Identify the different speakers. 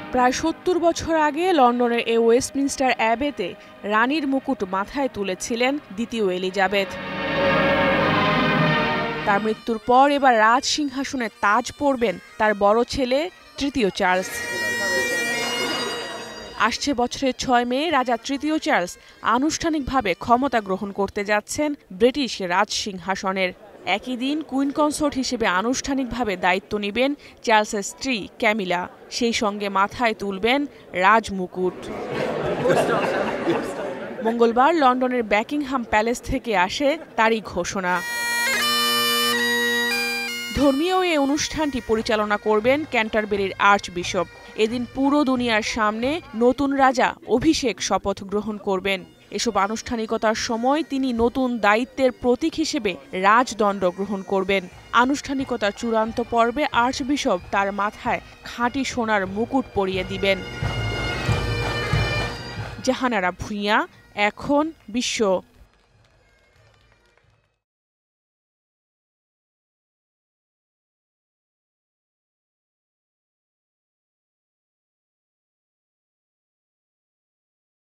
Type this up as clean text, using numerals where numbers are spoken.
Speaker 1: প্রায় ৭০ বছর আগে লন্ডনের এই ওয়েস্টমিনস্টার অ্যাবেতে রানীর মুকুট মাথায় তুলেছিলেন দ্বিতীয় এলিজাবেথ। তার মৃত্যুর পর এবার রাজ সিংহাসনে তাজ পরবেন তার বড় ছেলে তৃতীয় চার্লস। আসছে বছরের ৬ মে রাজা তৃতীয় চার্লস আনুষ্ঠানিকভাবে ক্ষমতা গ্রহণ করতে যাচ্ছেন ব্রিটিশ রাজ সিংহাসনের। একই দিন কুইন কনসোর্ট হিসেবে আনুষ্ঠানিকভাবে দায়িত্ব নেবেন চার্লসের স্ত্রী ক্যামিলা। সেই সঙ্গে মাথায় তুলবেন রাজ মুকুট। মঙ্গলবার লন্ডনের বাকিংহাম প্যালেস থেকে আসে তারই ঘোষণা। ধর্মীয় এই অনুষ্ঠানটি পরিচালনা করবেন ক্যান্টারবেরির আর্চবিশপ। এদিন পুরো দুনিয়ার সামনে নতুন রাজা অভিষেক শপথ গ্রহণ করবেন। এসব আনুষ্ঠানিকতার সময় তিনি নতুন দায়িত্বের প্রতীক হিসেবে রাজদণ্ড গ্রহণ করবেন। আনুষ্ঠানিকতার চূড়ান্ত পর্বে আর্চবিশপ তার মাথায় খাঁটি সোনার মুকুট পরিয়ে দিবেন। জাহানারা ভূঁইয়া, এখন বিশ্ব।